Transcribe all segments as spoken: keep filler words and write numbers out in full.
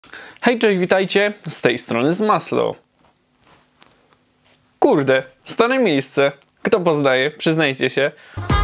Hej, cześć, witajcie, z tej strony z Maslow. Kurde, stane miejsce. Kto poznaje? Przyznajcie się.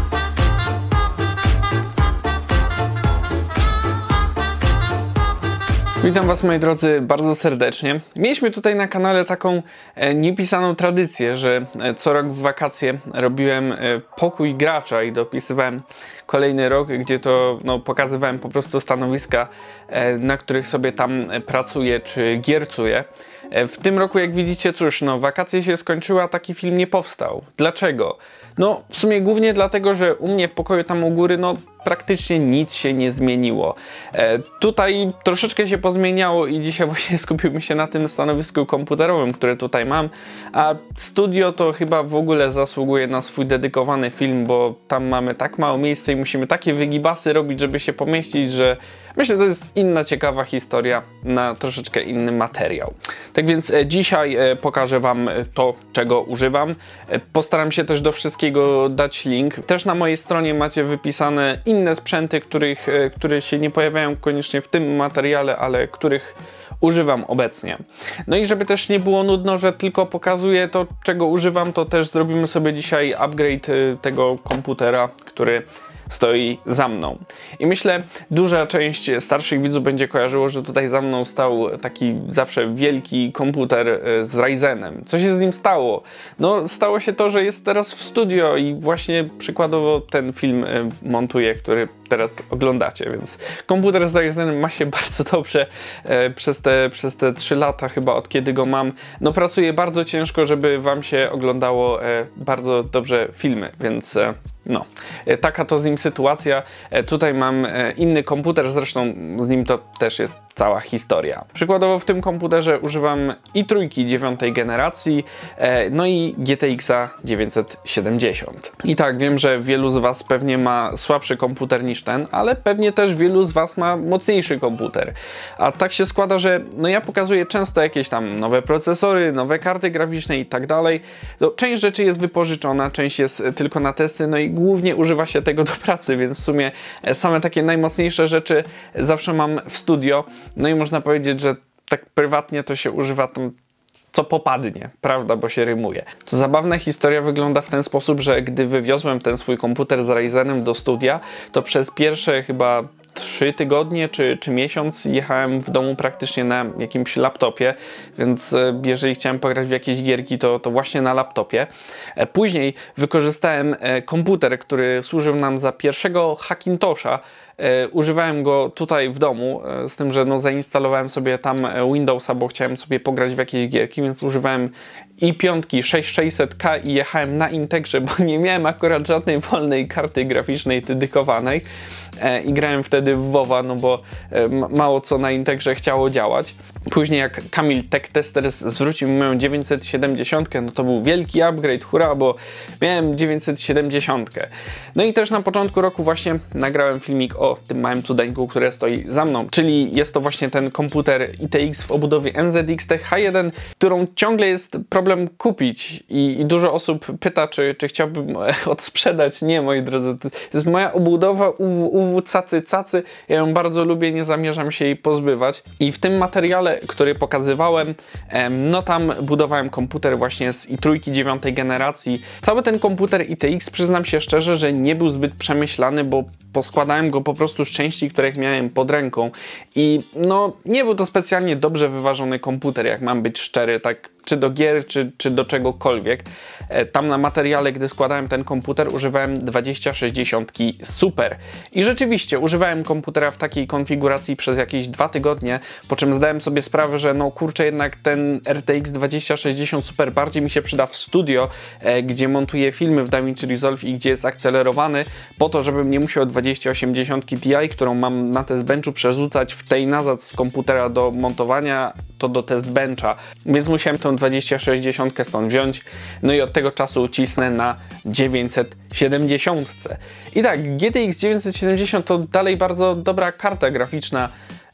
Witam was, moi drodzy, bardzo serdecznie. Mieliśmy tutaj na kanale taką e, niepisaną tradycję, że e, co rok w wakacje robiłem e, pokój gracza i dopisywałem kolejny rok, gdzie to no, pokazywałem po prostu stanowiska, e, na których sobie tam pracuję czy giercuję. E, w tym roku, jak widzicie, cóż, no wakacje się skończyły, a taki film nie powstał. Dlaczego? No w sumie głównie dlatego, że u mnie w pokoju tam u góry, no praktycznie nic się nie zmieniło. E, tutaj troszeczkę się pozmieniało i dzisiaj właśnie skupiłbym się na tym stanowisku komputerowym, które tutaj mam, a studio to chyba w ogóle zasługuje na swój dedykowany film, bo tam mamy tak mało miejsca i musimy takie wygibasy robić, żeby się pomieścić, że myślę, że to jest inna ciekawa historia na troszeczkę inny materiał. Tak więc e, dzisiaj e, pokażę wam to, czego używam. E, postaram się też do wszystkiego dać link. Też na mojej stronie macie wypisane inne sprzęty, których, e, które się nie pojawiają koniecznie w tym materiale, ale których używam obecnie. No i żeby też nie było nudno, że tylko pokazuję to, czego używam, to też zrobimy sobie dzisiaj upgrade e, tego komputera, który stoi za mną. I myślę, duża część starszych widzów będzie kojarzyło, że tutaj za mną stał taki zawsze wielki komputer z Ryzenem. Co się z nim stało? No, stało się to, że jest teraz w studio i właśnie przykładowo ten film montuję, który teraz oglądacie, więc komputer z Ryzenem ma się bardzo dobrze e, przez te, przez te trzy lata chyba, od kiedy go mam. No, pracuję bardzo ciężko, żeby wam się oglądało e, bardzo dobrze filmy, więc e, no, e, taka to z nim sytuacja. E, tutaj mam e, inny komputer, zresztą z nim to też jest cała historia. Przykładowo w tym komputerze używam i trójki dziewiątej generacji, e, no i G T X dziewięćset siedemdziesiąt. I tak, wiem, że wielu z was pewnie ma słabszy komputer niż ten, ale pewnie też wielu z was ma mocniejszy komputer. A tak się składa, że no ja pokazuję często jakieś tam nowe procesory, nowe karty graficzne i tak dalej. No, część rzeczy jest wypożyczona, część jest tylko na testy, no i głównie używa się tego do pracy, więc w sumie same takie najmocniejsze rzeczy zawsze mam w studio. No i można powiedzieć, że tak prywatnie to się używa tam co popadnie, prawda, bo się rymuje. Co zabawna, historia wygląda w ten sposób, że gdy wywiozłem ten swój komputer z Ryzenem do studia, to przez pierwsze chyba trzy tygodnie czy, czy miesiąc jechałem w domu praktycznie na jakimś laptopie, więc jeżeli chciałem pograć w jakieś gierki, to, to właśnie na laptopie. Później wykorzystałem komputer, który służył nam za pierwszego Hackintosha. E, używałem go tutaj w domu, e, z tym, że no, zainstalowałem sobie tam Windowsa, bo chciałem sobie pograć w jakieś gierki, więc używałem i piątki sześć tysięcy sześćset K i jechałem na Integrze, bo nie miałem akurat żadnej wolnej karty graficznej dedykowanej e, i grałem wtedy w WoWa, no bo e, mało co na Integrze chciało działać. Później jak Kamil Tech Testers zwrócił mi moją dziewięćset siedemdziesiąt, no to był wielki upgrade, hurra, bo miałem dziewięćset siedemdziesiąt. No i też na początku roku właśnie nagrałem filmik o tym małym cudeńku, które stoi za mną, czyli jest to właśnie ten komputer I T X w obudowie N Z X T H jeden, którą ciągle jest problem kupić i, i dużo osób pyta, czy, czy chciałbym odsprzedać. Nie, moi drodzy, to jest moja obudowa U W cacy cacy, ja ją bardzo lubię, nie zamierzam się jej pozbywać i w tym materiale, który pokazywałem, no tam budowałem komputer właśnie z i trójki dziewiątej generacji. Cały ten komputer I T X, przyznam się szczerze, że nie był zbyt przemyślany, bo poskładałem go po prostu z części, które miałem pod ręką i no nie był to specjalnie dobrze wyważony komputer, jak mam być szczery, tak czy do gier, czy, czy do czegokolwiek. Tam na materiale, gdy składałem ten komputer, używałem dwadzieścia sześćdziesiąt Super. I rzeczywiście używałem komputera w takiej konfiguracji przez jakieś dwa tygodnie, po czym zdałem sobie sprawę, że no kurczę, jednak ten R T X dwadzieścia sześćdziesiąt Super bardziej mi się przyda w studio, e, gdzie montuję filmy w DaVinci Resolve i gdzie jest akcelerowany, po to, żebym nie musiał dwadzieścia osiemdziesiąt Ti, którą mam na test benchu, przerzucać w tej nazad z komputera do montowania, to do test bencha. Więc musiałem tę dwadzieścia sześćdziesiąt stąd wziąć, no i od tego czasu cisnę na dziewięćset siedemdziesiąt. I tak, G T X dziewięćset siedemdziesiąt to dalej bardzo dobra karta graficzna,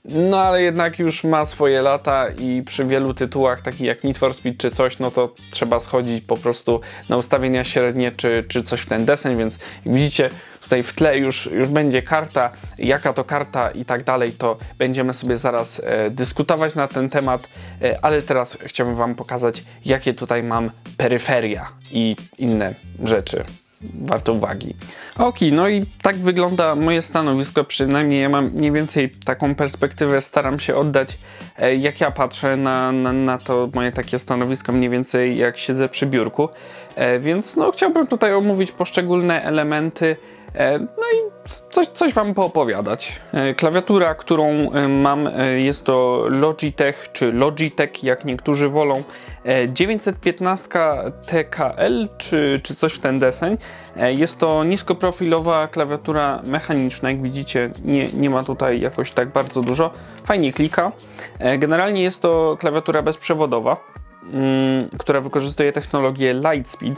no ale jednak już ma swoje lata i przy wielu tytułach, takich jak Need for Speed czy coś, no to trzeba schodzić po prostu na ustawienia średnie czy, czy coś w ten deseń, więc jak widzicie, tutaj w tle już, już będzie karta, jaka to karta i tak dalej, to będziemy sobie zaraz e, dyskutować na ten temat, e, ale teraz chciałbym Wam pokazać, jakie tutaj mam peryferia i inne rzeczy warte uwagi. Ok, no i tak wygląda moje stanowisko, przynajmniej ja mam mniej więcej taką perspektywę, staram się oddać, e, jak ja patrzę na, na, na to moje takie stanowisko, mniej więcej jak siedzę przy biurku, e, więc no chciałbym tutaj omówić poszczególne elementy, e, no i coś, coś Wam poopowiadać. E, klawiatura, którą e, mam, e, jest to Logitech, czy Logitech, jak niektórzy wolą, e, dziewięćset piętnaście T K L, czy, czy coś w ten deseń. E, jest to niskoprofilowa klawiatura mechaniczna, jak widzicie, nie, nie ma tutaj jakoś tak bardzo dużo. Fajnie klika. E, generalnie jest to klawiatura bezprzewodowa, mm, która wykorzystuje technologię Lightspeed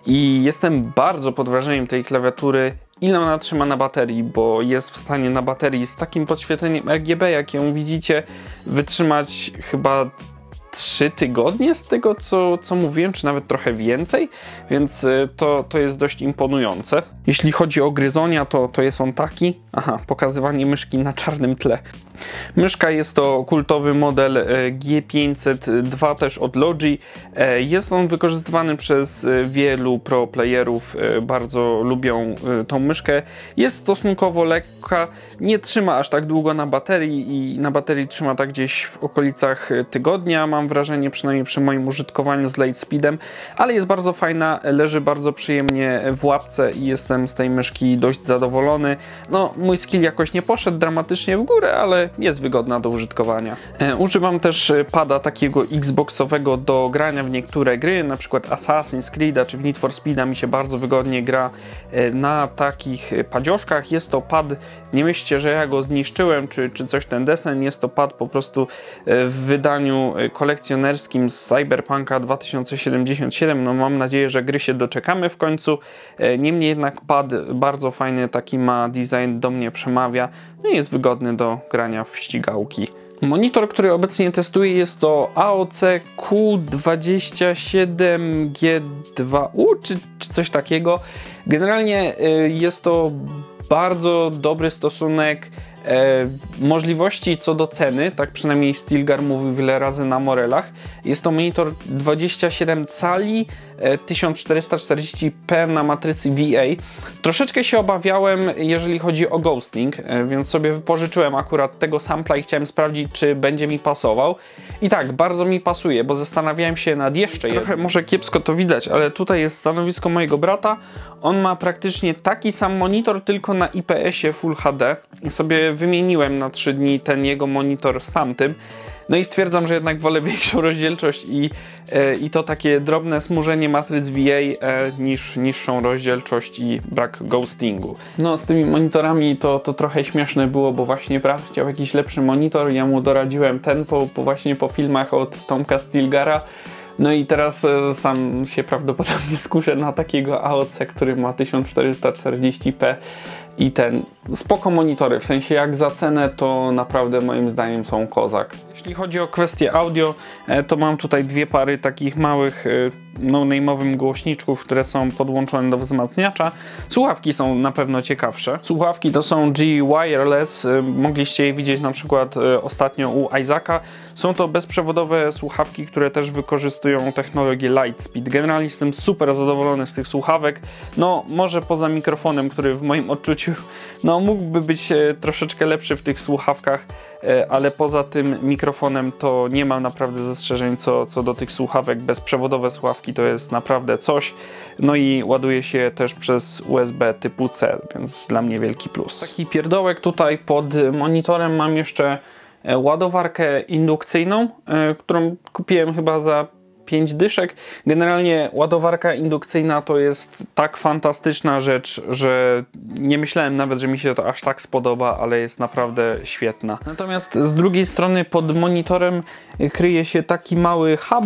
i jestem bardzo pod wrażeniem tej klawiatury, ile ona trzyma na baterii, bo jest w stanie na baterii z takim podświetleniem R G B, jak ją widzicie, wytrzymać chyba trzy tygodnie z tego, co, co mówiłem, czy nawet trochę więcej, więc to, to jest dość imponujące. Jeśli chodzi o gryzonia, to, to jest on taki. Aha, pokazywanie myszki na czarnym tle. Myszka jest to kultowy model G pięćset dwa też od Logi. Jest on wykorzystywany przez wielu pro playerów, bardzo lubią tą myszkę. Jest stosunkowo lekka, nie trzyma aż tak długo na baterii i na baterii trzyma tak gdzieś w okolicach tygodnia, mam wrażenie, przynajmniej przy moim użytkowaniu z Lightspeedem, ale jest bardzo fajna, leży bardzo przyjemnie w łapce i jestem z tej myszki dość zadowolony. No, mój skill jakoś nie poszedł dramatycznie w górę, ale jest wygodna do użytkowania. E, używam też pada takiego Xboxowego do grania w niektóre gry, na przykład Assassin's Creed czy w Need for Speeda mi się bardzo wygodnie gra e, na takich padzioszkach. Jest to pad, nie myślcie, że ja go zniszczyłem, czy, czy coś ten deseń, jest to pad po prostu e, w wydaniu kolekcjonerskim z Cyberpunka dwa tysiące siedemdziesiąt siedem. No mam nadzieję, że gry się doczekamy w końcu. E, niemniej jednak pad bardzo fajny, taki ma design, do mnie przemawia, no i jest wygodny do grania w ścigałki. Monitor, który obecnie testuję, jest to A O C Q dwadzieścia siedem G dwa U czy, czy coś takiego. Generalnie y, jest to bardzo dobry stosunek e, możliwości co do ceny, tak przynajmniej Stilgar mówił wiele razy na Morelach. Jest to monitor dwadzieścia siedem cali, e, tysiąc czterysta czterdzieści p na matrycy V A. Troszeczkę się obawiałem, jeżeli chodzi o ghosting, e, więc sobie wypożyczyłem akurat tego sampla i chciałem sprawdzić, czy będzie mi pasował. I tak, bardzo mi pasuje, bo zastanawiałem się nad jeszcze jednym. Trochę może kiepsko to widać, ale tutaj jest stanowisko mojego brata. On ma praktycznie taki sam monitor, tylko na I P S ie Full H D. I sobie wymieniłem na trzy dni ten jego monitor z tamtym. No i stwierdzam, że jednak wolę większą rozdzielczość i, e, i to takie drobne smużenie matryc V A e, niż niższą rozdzielczość i brak ghostingu. No z tymi monitorami to, to trochę śmieszne było, bo właśnie brat chciał jakiś lepszy monitor, ja mu doradziłem ten po, po właśnie po filmach od Tomka Stilgara. No i teraz e, sam się prawdopodobnie skuszę na takiego A O C, który ma tysiąc czterysta czterdzieści p i ten spoko monitory, w sensie jak za cenę to naprawdę moim zdaniem są kozak. Jeśli chodzi o kwestię audio, e, to mam tutaj dwie pary takich małych e, no-name'owym głośniczków, które są podłączone do wzmacniacza. Słuchawki są na pewno ciekawsze. Słuchawki to są G Wireless, e, mogliście je widzieć na przykład e, ostatnio u Isaaca. Są to bezprzewodowe słuchawki, które też wykorzystują technologię Lightspeed. Generalnie jestem super zadowolony z tych słuchawek. No może poza mikrofonem, który w moim odczuciu no mógłby być e, troszeczkę lepszy w tych słuchawkach, e, ale poza tym mikrofonem to nie mam naprawdę zastrzeżeń co, co do tych słuchawek. Bezprzewodowe słuchawki to jest naprawdę coś. No i ładuje się też przez U S B typu C, więc dla mnie wielki plus. Taki pierdołek tutaj pod monitorem mam jeszcze ładowarkę indukcyjną, e, którą kupiłem chyba za pięć dyszek. Generalnie ładowarka indukcyjna to jest tak fantastyczna rzecz, że nie myślałem nawet, że mi się to aż tak spodoba, ale jest naprawdę świetna. Natomiast z drugiej strony pod monitorem kryje się taki mały hub,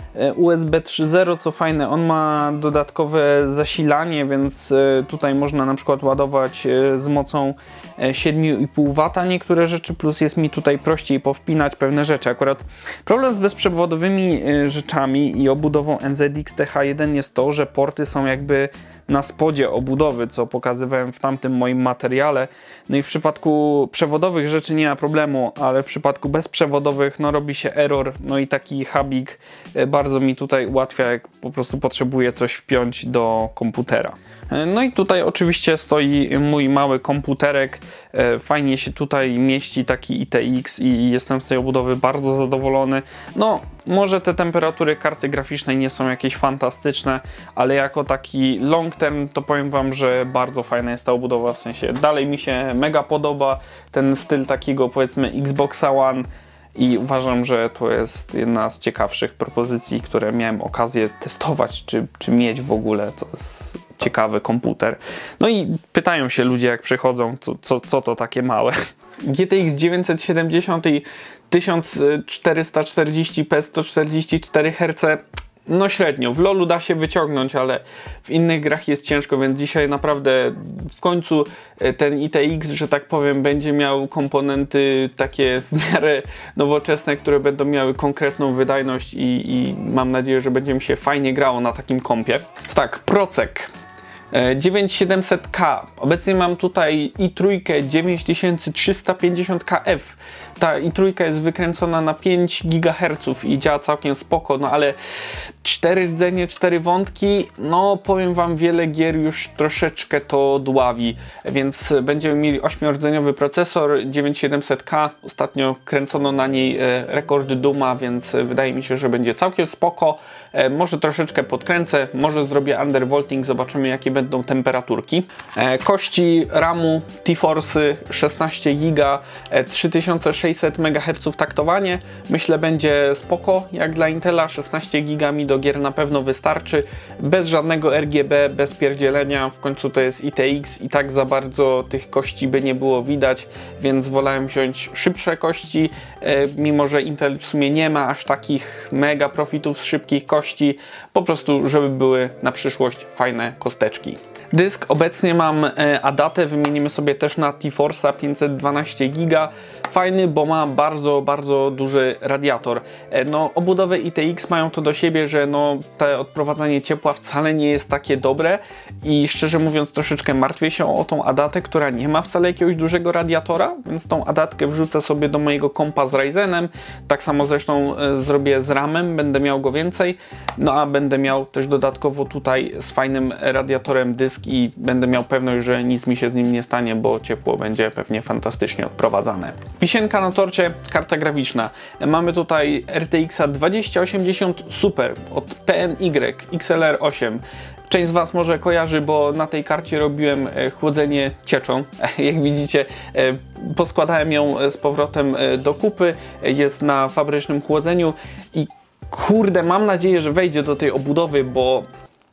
U S B trzy zero, co fajne, on ma dodatkowe zasilanie, więc tutaj można na przykład ładować z mocą siedem i pół wata niektóre rzeczy, plus jest mi tutaj prościej powpinać pewne rzeczy. Akurat problem z bezprzewodowymi rzeczami i obudową N Z X T H jeden jest to, że porty są jakby na spodzie obudowy, co pokazywałem w tamtym moim materiale. No i w przypadku przewodowych rzeczy nie ma problemu, ale w przypadku bezprzewodowych no robi się error, no i taki hubik bardzo mi tutaj ułatwia, jak po prostu potrzebuję coś wpiąć do komputera. No i tutaj oczywiście stoi mój mały komputerek, fajnie się tutaj mieści taki I T X i jestem z tej obudowy bardzo zadowolony. No może te temperatury karty graficznej nie są jakieś fantastyczne, ale jako taki long term to powiem wam, że bardzo fajna jest ta obudowa, w sensie dalej mi się mega podoba ten styl takiego powiedzmy Xboxa One i uważam, że to jest jedna z ciekawszych propozycji, które miałem okazję testować, czy, czy mieć w ogóle. To jest ciekawy komputer. No i pytają się ludzie, jak przychodzą, co, co, co to takie małe. G T X dziewięćset siedemdziesiąt i tysiąc czterysta czterdzieści p sto czterdzieści cztery herce. No średnio, w lolu da się wyciągnąć, ale w innych grach jest ciężko, więc dzisiaj naprawdę w końcu ten I T X, że tak powiem, będzie miał komponenty takie w miarę nowoczesne, które będą miały konkretną wydajność i, i mam nadzieję, że będzie mi się fajnie grało na takim kompie. Tak, procek. dziewięć tysięcy siedemset K. Obecnie mam tutaj i trzy dziewięć tysięcy trzysta pięćdziesiąt K F. Ta i trzy jest wykręcona na pięć gigaherców i działa całkiem spoko, no ale cztery rdzenie, cztery wątki, no powiem wam, wiele gier już troszeczkę to dławi, więc będziemy mieli ośmiordzeniowy procesor dziewięć tysięcy siedemset K. Ostatnio kręcono na niej rekord Duma, więc wydaje mi się, że będzie całkiem spoko. Może troszeczkę podkręcę, może zrobię undervolting, zobaczymy jakie będą temperaturki. Kości ramu TeForce'y szesnaście giga, trzy tysiące sześćset megaherców taktowanie. Myślę, będzie spoko, jak dla Intela. szesnaście giga mi do gier na pewno wystarczy. Bez żadnego R G B, bez pierdzielenia. W końcu to jest I T X i tak za bardzo tych kości by nie było widać, więc wolałem wziąć szybsze kości, mimo że Intel w sumie nie ma aż takich mega profitów z szybkich kości, po prostu żeby były na przyszłość fajne kosteczki. Dysk obecnie mam Adatę, wymienimy sobie też na TeForce'a pięćset dwanaście giga. Fajny, bo ma bardzo, bardzo duży radiator. No, obudowy I T X mają to do siebie, że no, te odprowadzanie ciepła wcale nie jest takie dobre i szczerze mówiąc troszeczkę martwię się o tą Adatę, która nie ma wcale jakiegoś dużego radiatora, więc tą Adatkę wrzucę sobie do mojego kompa z Ryzenem. Tak samo zresztą zrobię z ramem, będę miał go więcej. No a będę miał też dodatkowo tutaj z fajnym radiatorem dysk i będę miał pewność, że nic mi się z nim nie stanie, bo ciepło będzie pewnie fantastycznie odprowadzane. Wisienka na torcie, karta graficzna. Mamy tutaj R T X dwadzieścia osiemdziesiąt Super od P N Y X L R osiem. Część z was może kojarzy, bo na tej karcie robiłem chłodzenie cieczą. Jak widzicie, poskładałem ją z powrotem do kupy. Jest na fabrycznym chłodzeniu i kurde, mam nadzieję, że wejdzie do tej obudowy, bo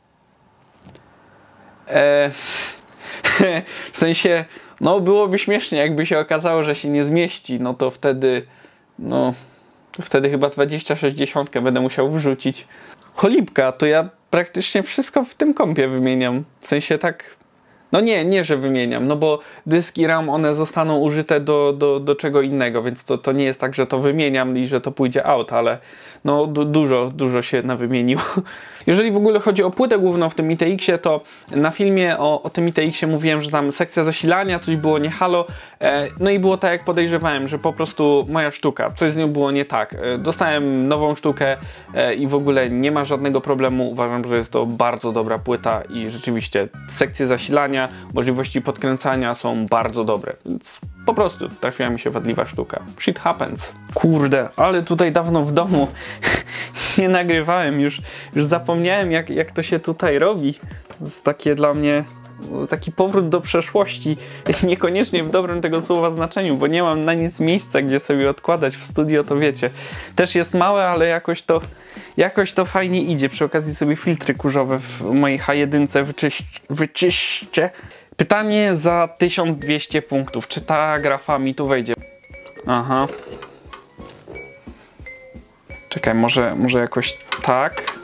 e... w sensie, no byłoby śmiesznie, jakby się okazało, że się nie zmieści, no to wtedy, no, wtedy chyba dwadzieścia sześćdziesiąt będę musiał wrzucić. Cholipka, to ja praktycznie wszystko w tym kompie wymieniam, w sensie tak, no nie, nie, że wymieniam, no bo dyski RAM, one zostaną użyte do, do, do czego innego, więc to, to nie jest tak, że to wymieniam i że to pójdzie out, ale no du dużo, dużo się nawymieniło. Jeżeli w ogóle chodzi o płytę główną w tym I T X-ie, to na filmie o, o tym I T X-ie mówiłem, że tam sekcja zasilania, coś było nie halo, e, no i było tak jak podejrzewałem, że po prostu moja sztuka, coś z nią było nie tak. E, dostałem nową sztukę e, i w ogóle nie ma żadnego problemu, uważam, że jest to bardzo dobra płyta i rzeczywiście sekcje zasilania, możliwości podkręcania są bardzo dobre, więc po prostu trafiła mi się wadliwa sztuka. Shit happens. Kurde, ale tutaj dawno w domu nie nagrywałem, już, już zapomniałem jak, jak to się tutaj robi. To jest takie dla mnie taki powrót do przeszłości, niekoniecznie w dobrym tego słowa znaczeniu, bo nie mam na nic miejsca, gdzie sobie odkładać w studio, to wiecie. Też jest małe, ale jakoś to, jakoś to fajnie idzie. Przy okazji sobie filtry kurzowe w mojej H jeden wyczyś, wyczyszczę. Pytanie za tysiąc dwieście punktów. Czy ta grafa mi tu wejdzie? Aha. Czekaj, może, może jakoś tak.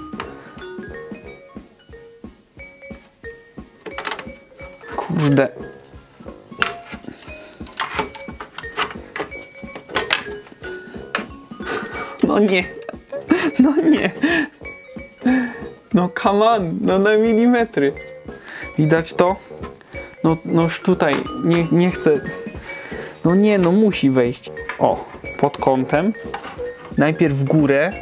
Kurde. No nie. No nie. No come on, no na milimetry. Widać to? No, no już tutaj nie, nie chcę. No nie, no musi wejść. O, pod kątem. Najpierw w górę.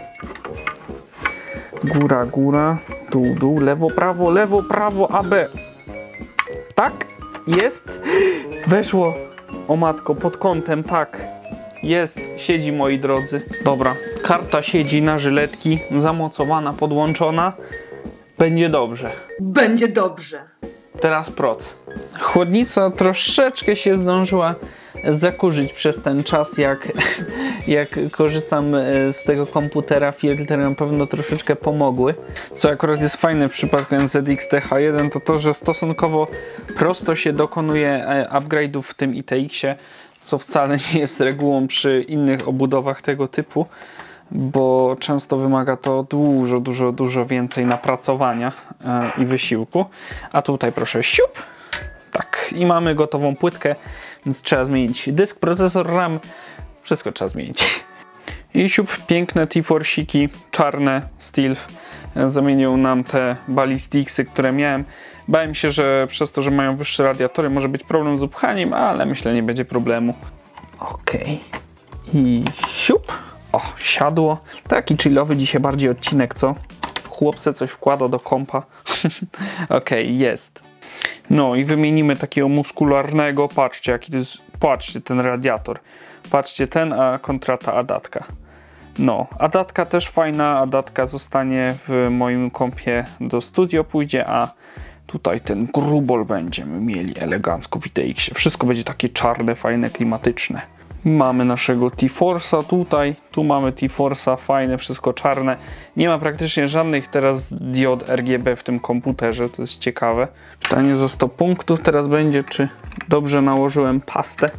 Góra, góra. Dół, dół, lewo, prawo, lewo, prawo, A, B. Tak? Jest? Weszło. O matko, pod kątem, tak. Jest, siedzi, moi drodzy. Dobra, karta siedzi na żyletki, zamocowana, podłączona. Będzie dobrze. Będzie dobrze. Teraz proc. Chłodnica troszeczkę się zdążyła zakurzyć przez ten czas, jak, jak korzystam z tego komputera. Filtry na pewno troszeczkę pomogły. Co akurat jest fajne w przypadku N Z X T H jeden, to to, że stosunkowo prosto się dokonuje upgrade'ów w tym I T X-ie, co wcale nie jest regułą przy innych obudowach tego typu, bo często wymaga to dużo, dużo, dużo więcej napracowania e, i wysiłku. A tutaj proszę siup. Tak, i mamy gotową płytkę, więc trzeba zmienić dysk, procesor, RAM, wszystko trzeba zmienić. I siup, piękne T-Force'iki, czarne, Stealth, zamienią nam te Ballisticsy, które miałem. Bałem się, że przez to, że mają wyższe radiatory, może być problem z upchaniem, ale myślę, nie będzie problemu. Ok. I siup. O, siadło. Taki chillowy dzisiaj bardziej odcinek, co? Chłopce coś wkłada do kompa. Ok, jest. No i wymienimy takiego muskularnego. Patrzcie, jaki to jest. Patrzcie, ten radiator. Patrzcie, ten, a kontra ta Adatka. No, Adatka też fajna. Adatka zostanie w moim kompie do studio pójdzie, a tutaj ten grubol będziemy mieli elegancko w I T X-ie. Wszystko będzie takie czarne, fajne, klimatyczne. Mamy naszego T-Force'a tutaj, tu mamy T-Force'a, fajne, wszystko czarne. Nie ma praktycznie żadnych teraz diod R G B w tym komputerze, to jest ciekawe. Pytanie za sto punktów teraz będzie, czy dobrze nałożyłem pastę.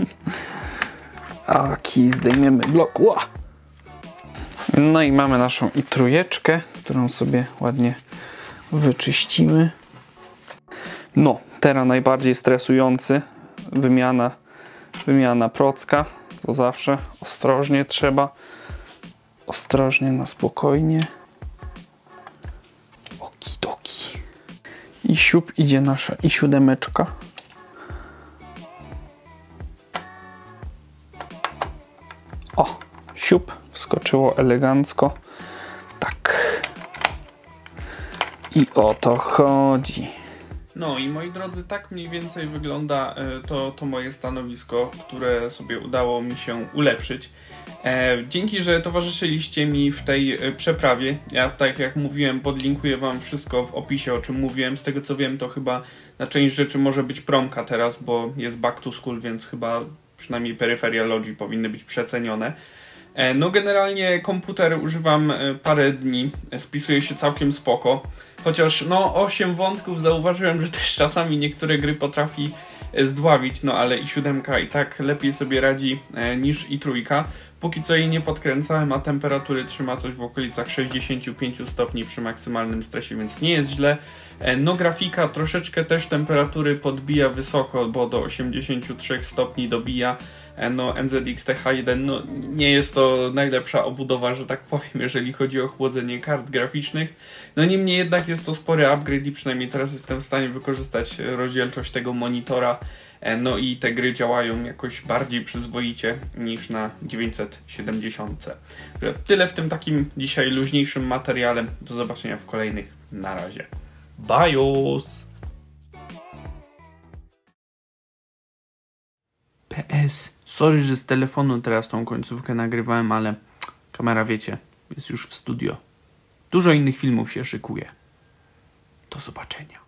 Aki, zdejmiemy blok. Ła! No i mamy naszą i trójeczkę, którą sobie ładnie wyczyścimy. No, teraz najbardziej stresujący, wymiana Wymiana procka, to zawsze ostrożnie trzeba, ostrożnie, na spokojnie. Okidoki. I siup, idzie nasza i siódemeczka. O, siup, wskoczyło elegancko. Tak. I o to chodzi. No i moi drodzy, tak mniej więcej wygląda to, to moje stanowisko, które sobie udało mi się ulepszyć. E, dzięki, że towarzyszyliście mi w tej przeprawie. Ja, tak jak mówiłem, podlinkuję wam wszystko w opisie, o czym mówiłem. Z tego co wiem, to chyba na część rzeczy może być promka teraz, bo jest back to school, więc chyba przynajmniej Peripheral Logi powinny być przecenione. E, no generalnie komputer używam parę dni, spisuje się całkiem spoko. Chociaż no osiem wątków zauważyłem, że też czasami niektóre gry potrafi zdławić, no ale i siódemka i tak lepiej sobie radzi e, niż i trójka. Póki co jej nie podkręcałem, a temperatury trzyma coś w okolicach sześćdziesięciu pięciu stopni przy maksymalnym stresie, więc nie jest źle. E, no grafika troszeczkę też temperatury podbija wysoko, bo do osiemdziesięciu trzech stopni dobija. No N Z X T H jeden no, nie jest to najlepsza obudowa, że tak powiem, jeżeli chodzi o chłodzenie kart graficznych. No niemniej jednak jest to spory upgrade i przynajmniej teraz jestem w stanie wykorzystać rozdzielczość tego monitora. No i te gry działają jakoś bardziej przyzwoicie niż na dziewięćset siedemdziesiąt. Tyle w tym takim dzisiaj luźniejszym materiale. Do zobaczenia w kolejnych. Na razie. Bajos! P S. Sorry, że z telefonu teraz tą końcówkę nagrywałem, ale kamera, wiecie, jest już w studio. Dużo innych filmów się szykuje. Do zobaczenia.